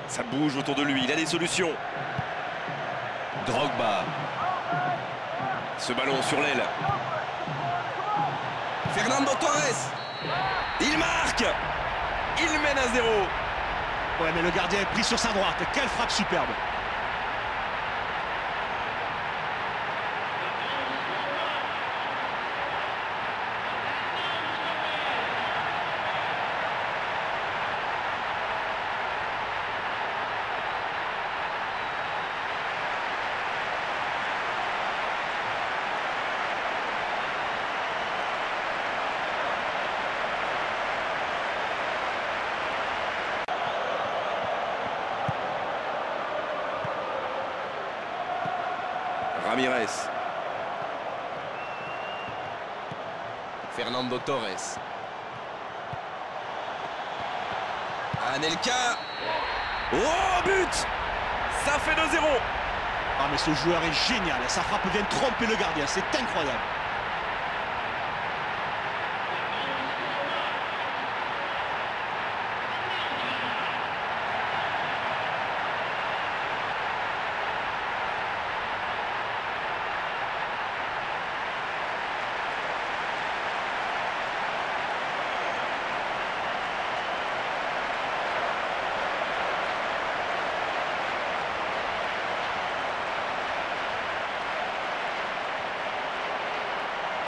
Ça bouge autour de lui, il a des solutions. Drogba. Ce ballon sur l'aile. Fernando Torres. Il marque. Il mène à 0. Ouais, mais le gardien est pris sur sa droite. Quelle frappe superbe. Ramirez. Fernando Torres. Anelka. Oh, but! Ça fait 2-0. Ah, mais ce joueur est génial. Sa frappe vient tromper le gardien. C'est incroyable.